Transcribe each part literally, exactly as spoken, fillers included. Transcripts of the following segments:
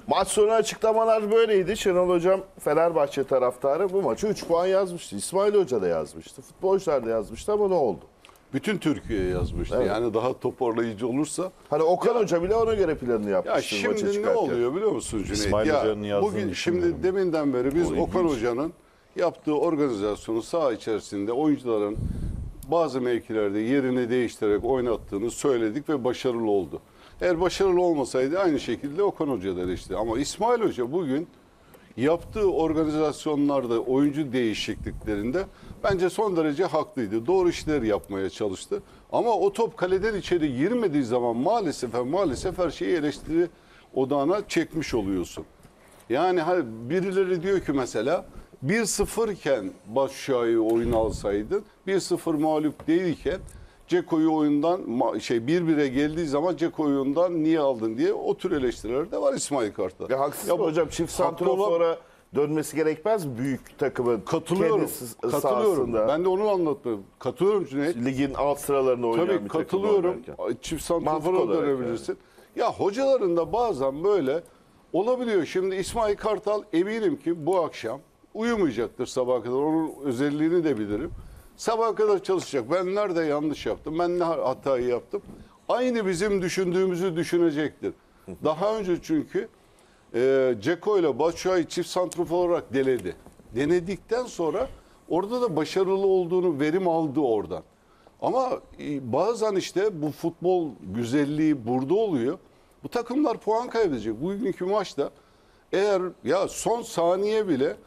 Maç sonu açıklamalar böyleydi. Şenol Hocam Fenerbahçe taraftarı bu maçı üç puan yazmıştı. İsmail Hoca da yazmıştı. Futbolcular da yazmıştı ama ne oldu? Bütün Türkiye'ye yazmıştı. Evet. Yani daha toparlayıcı olursa. Hani Okan ya, Hoca bile ona göre planını yapmıştı. Ya şimdi ne oluyor biliyor musun Cüneyt? İsmail ya, Hoca'nın yazdığını bugün şimdi deminden beri biz o Okan Hoca'nın yaptığı organizasyonu saha içerisinde oyuncuların bazı mevkilerde yerini değiştirerek oynattığını söyledik ve başarılı oldu. Eğer başarılı olmasaydı aynı şekilde Okan Hoca da eleştirdi. Ama İsmail Hoca bugün yaptığı organizasyonlarda, oyuncu değişikliklerinde bence son derece haklıydı. Doğru işler yapmaya çalıştı. Ama o top kaleden içeri girmediği zaman maalesef maalesef her şeyi eleştiri odağına çekmiş oluyorsun. Yani hani birileri diyor ki mesela bir sıfır iken Başakşehir'i oyuna alsaydın, bir sıfır mağlup değilken Ceko'yu oyundan şey bir bire geldiği zaman Ceko oyundan niye aldın diye o tür eleştiriler de var İsmail Kartal. Ya haksız ya, hocam çift santrofora dönmesi gerekmez mi büyük takımın? Katılıyorum. Katılıyorum. Ben de onu anlattım. Katılıyorum Cüneyt. Ligin alt sıralarında oynayan Tabii, bir katılıyorum. Çift santrofora dönebilirsin. Yani. Ya hocaların da bazen böyle olabiliyor. Şimdi İsmail Kartal eminim ki bu akşam uyumayacaktır sabaha kadar. Onun özelliğini de bilirim. Sabaha kadar çalışacak. Ben nerede yanlış yaptım? Ben ne hatayı yaptım? Aynı bizim düşündüğümüzü düşünecektir. Daha önce çünkü e, Ceko ile Batshuayi çift santrafor olarak denedi. Denedikten sonra orada da başarılı olduğunu verim aldı oradan. Ama e, bazen işte bu futbol güzelliği burada oluyor. Bu takımlar puan kaybedecek. Bugünkü maçta eğer ya son saniye bile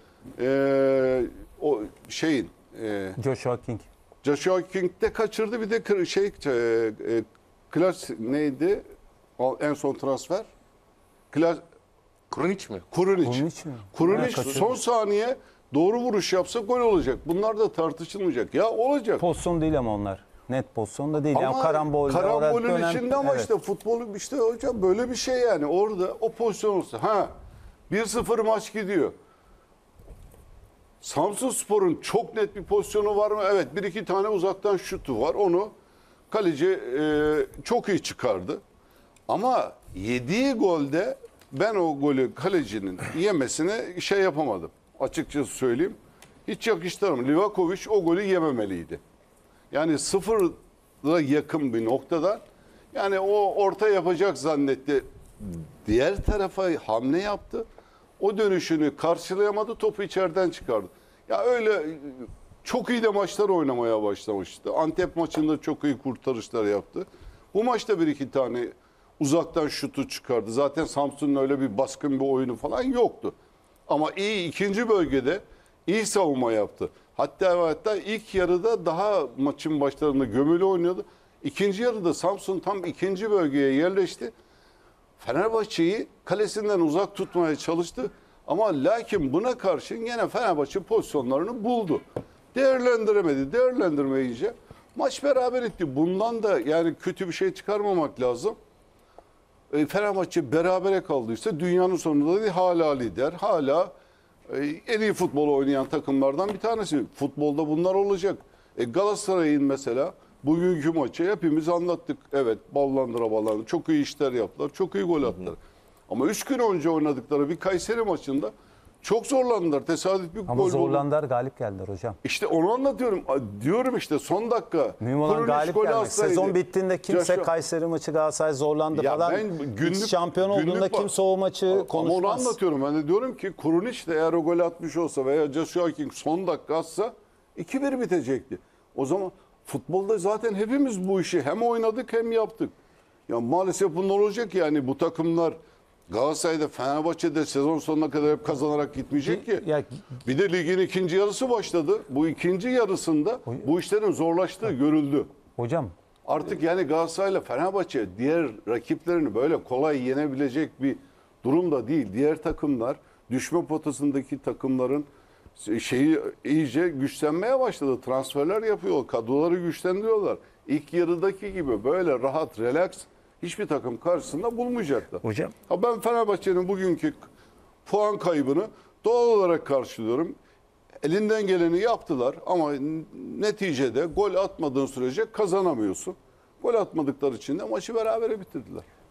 e, o şeyin Ee, Joshua King. Joshua King de kaçırdı, bir de şey e, e, Klas neydi? En son transfer. Klas Kurunic mi? Kurunic. Kurunic Ha, son saniye doğru vuruş yapsa gol olacak. Bunlar da tartışılmayacak. Ya olacak. Pozisyon değil ama onlar. Net pozisyon da değil. Ama yani karambol. karambolün dönem, içinde ama evet. işte futbolun işte hocam böyle bir şey yani. Orada o pozisyon olsa. Ha bir sıfır maç gidiyor. Samsunspor'un çok net bir pozisyonu var mı? Evet, bir iki tane uzaktan şutu var. Onu kaleci e, çok iyi çıkardı. Ama yediği golde ben o golü kalecinin yemesine şey yapamadım. Açıkçası söyleyeyim. Hiç yakıştıramadım. Livakovic o golü yememeliydi. Yani sıfıra yakın bir noktada yani o orta yapacak zannetti. Diğer tarafa hamle yaptı. O dönüşünü karşılayamadı, topu içeriden çıkardı. Ya öyle çok iyi de maçlar oynamaya başlamıştı. Antep maçında çok iyi kurtarışlar yaptı. Bu maçta bir iki tane uzaktan şutu çıkardı. Zaten Samsun'un öyle bir baskın bir oyunu falan yoktu. Ama iyi ikinci bölgede iyi savunma yaptı. Hatta hatta ilk yarıda daha maçın başlarında gömülü oynuyordu. İkinci yarıda Samsun tam ikinci bölgeye yerleşti. Fenerbahçe'yi kalesinden uzak tutmaya çalıştı. Ama lakin buna karşın yine Fenerbahçe pozisyonlarını buldu. Değerlendiremedi. Değerlendirmeyince maç beraber etti. Bundan da yani kötü bir şey çıkarmamak lazım. E, Fenerbahçe berabere kaldıysa dünyanın sonunda değil, hala lider. Hala e, en iyi futbol oynayan takımlardan bir tanesi. Futbolda bunlar olacak. E, Galatasaray'ın mesela bugünkü maçı hepimiz anlattık. Evet, ballandıra ballandıra. Çok iyi işler yaptılar. Çok iyi gol attılar. Hı hı. Ama üç gün önce oynadıkları bir Kayseri maçında çok zorlandılar. Tesadüf bir Ama gol oldu. zorlandılar, galip geldiler hocam. İşte onu anlatıyorum. Diyorum işte son dakika. Mühim olan galip gelmek. Sezon bittiğinde kimse Joshua... Kayseri maçı Galatasaray zorlandı ya falan. Ben günlük, şampiyon günlük olduğunda var. Kimse o maçı ama konuşmaz. Ama onu anlatıyorum. Ben de diyorum ki Kurunic de eğer o gol atmış olsa veya Joshua King son dakika atsa iki bir bitecekti. O zaman futbolda zaten hepimiz bu işi hem oynadık hem yaptık. Ya maalesef bunlar olacak yani bu takımlar Galatasaray'da, Fenerbahçe'de sezon sonuna kadar hep kazanarak gitmeyecek ki. Ya, bir de ligin ikinci yarısı başladı. Bu ikinci yarısında bu işlerin zorlaştığı görüldü. Hocam. Artık yani Galatasaray'la Fenerbahçe diğer rakiplerini böyle kolay yenebilecek bir durumda değil. Diğer takımlar düşme potasındaki takımların şeyi iyice güçlenmeye başladı. Transferler yapıyor, kadroları güçlendiriyorlar. İlk yarıdaki gibi böyle rahat, relax hiçbir takım karşısında bulmayacaklar. Hocam. Ha ben Fenerbahçe'nin bugünkü puan kaybını doğal olarak karşılıyorum. Elinden geleni yaptılar ama neticede gol atmadığın sürece kazanamıyorsun. Gol atmadıkları için de maçı berabere bitirdiler.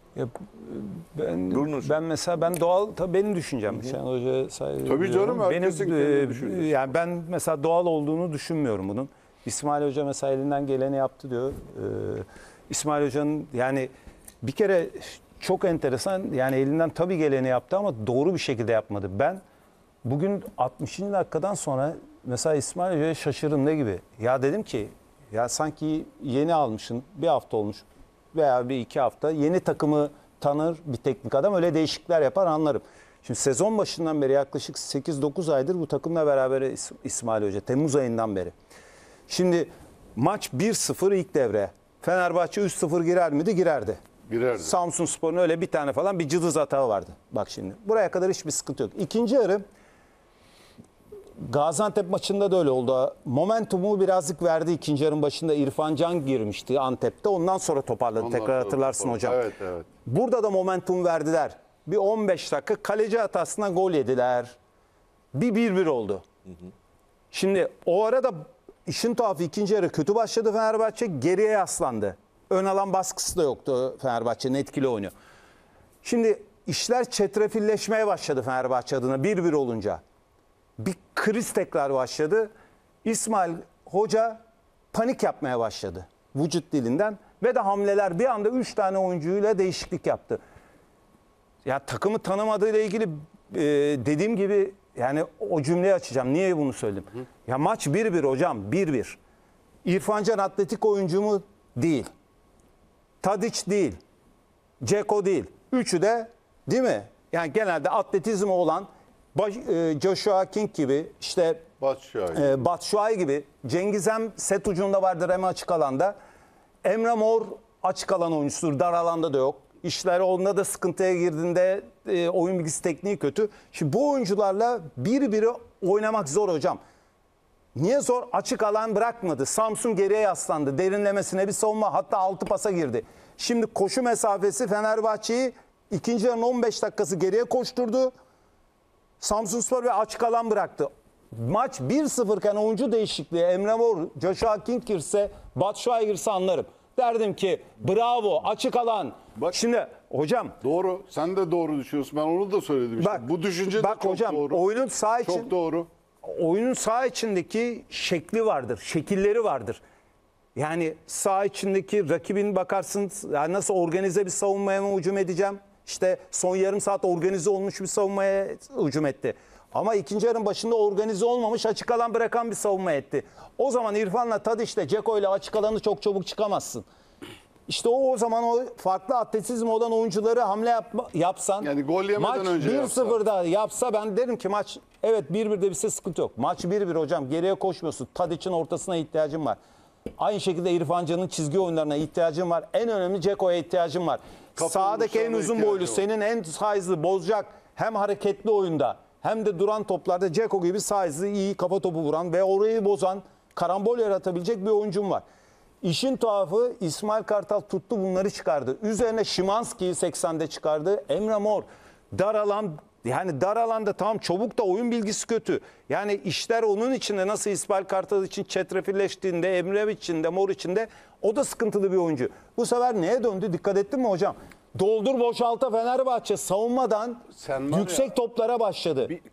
Ya, ben Buyurunuz. ben mesela ben doğal tabii benim düşüncem. Şenol Hoca'ya saygı Tabii duyuyorum. canım, herkesin benim kendi e, düşüncesi. yani ben mesela doğal olduğunu düşünmüyorum bunun. İsmail Hoca mesela elinden geleni yaptı diyor. Ee, İsmail Hoca'nın yani bir kere çok enteresan, yani elinden tabii geleni yaptı ama doğru bir şekilde yapmadı. Ben bugün altmışıncı dakikadan sonra mesela İsmail Hoca'ya şaşırdım, ne gibi? Ya dedim ki ya sanki yeni almışsın, bir hafta olmuş veya bir iki hafta, yeni takımı tanır bir teknik adam, öyle değişiklikler yapar, anlarım. Şimdi sezon başından beri yaklaşık sekiz dokuz aydır bu takımla beraber İs- İsmail Hoca, Temmuz ayından beri. Şimdi maç bir sıfır ilk devre. Fenerbahçe üç sıfır girer miydi? Girerdi. Girerdi. Samsunspor'un öyle bir tane falan bir cılız hata vardı. Bak şimdi buraya kadar hiçbir sıkıntı yok. İkinci yarı Gaziantep maçında da öyle oldu. Momentumu birazcık verdi ikinci yarının başında. İrfan Can girmişti Antep'te. Ondan sonra toparladı. Ondan Tekrar sonra hatırlarsın toparladı. hocam. Evet, evet. Burada da momentum verdiler. Bir on beş dakika kaleci hatasından gol yediler. Bir bir bir oldu. Şimdi o arada işin tuhafı ikinci yarı kötü başladı Fenerbahçe. Geriye yaslandı. Ön alan baskısı da yoktu Fenerbahçe'nin, etkili oynuyor. Şimdi işler çetrefilleşmeye başladı Fenerbahçe adına bir bir olunca. Bir kriz tekrar başladı. İsmail Hoca panik yapmaya başladı vücut dilinden ve de hamleler, bir anda üç tane oyuncuyla değişiklik yaptı. Ya takımı tanımadığıyla ilgili e, dediğim gibi yani o cümleyi açacağım. Niye bunu söyledim? Hı. Ya maç bir bir hocam, bir bir. İrfan Can atletik oyuncu mu? Değil. Tadic değil. Dzeko değil. Üçü de değil mi? Yani genelde atletizmi olan baş, e, Joshua King gibi, işte Batshuayi. e, Batshuayi gibi. Cengiz hem set ucunda vardır hem açık alanda. Emre Mor açık alan oyuncusudur. Dar alanda da yok. İşler onda da sıkıntıya girdiğinde e, oyun bilgisi, tekniği kötü. Şimdi bu oyuncularla bir biri oynamak zor hocam. Niye zor? Açık alan bırakmadı. Samsun geriye yaslandı. Derinlemesine bir savunma. Hatta altı pasa girdi. Şimdi koşu mesafesi Fenerbahçe'yi ikinci yarının on beş dakikası geriye koşturdu. Samsunspor ve açık alan bıraktı. Maç bir sıfır iken oyuncu değişikliği Emre Mor, Joshua King girse, Batshuayi girse anlarım. Derdim ki bravo, açık alan. Bak, şimdi hocam Doğru. Sen de doğru düşünüyorsun. Ben onu da söyledim işte. bak, Bu düşünce de bak çok hocam, doğru. oyunun sağ için, Çok doğru. oyunun sağ içindeki şekli vardır, şekilleri vardır. Yani sağ içindeki rakibin bakarsın yani nasıl organize bir savunmaya mı hücum edeceğim? İşte son yarım saat organize olmuş bir savunmaya hücum etti. Ama ikinci yarının başında organize olmamış, açık alan bırakan bir savunma etti. O zaman İrfan'la Tadic'le, Dzeko'yla açık alanı çok çabuk çıkamazsın. İşte o o zaman o farklı atletizm olan oyuncuları hamle yapma, yapsan, Yani gol yemeden maç önce bir yapsa. sıfırda yapsa ben derim ki maç evet bir birde bitse sıkıntı yok. Maç bir bir hocam, geriye koşmuyorsun. Tadic'in ortasına ihtiyacın var. Aynı şekilde İrfan Can'ın çizgi oyunlarına ihtiyacın var. En önemli Dzeko'ya ihtiyacın var. Kafa Sağdaki en vuruşlarına uzun ihtiyacı boylu, var. senin en size'lı bozacak, hem hareketli oyunda hem de duran toplarda Dzeko gibi size'lı, iyi kafa topu vuran ve orayı bozan, karambol yaratabilecek bir oyuncum var. İşin tuhafı İsmail Kartal tuttu bunları çıkardı. Üzerine Szymanski'yi seksende çıkardı. Emre Mor dar alan, yani dar alanda tamam, çabuk da oyun bilgisi kötü. Yani işler onun içinde nasıl İsmail Kartal için çetrefilleştiğinde, Emre için de Mor için de o da sıkıntılı bir oyuncu. Bu sefer neye döndü? Dikkat ettin mi hocam? Doldur boşalta Fenerbahçe savunmadan Sen var yüksek ya, toplara başladı. Bir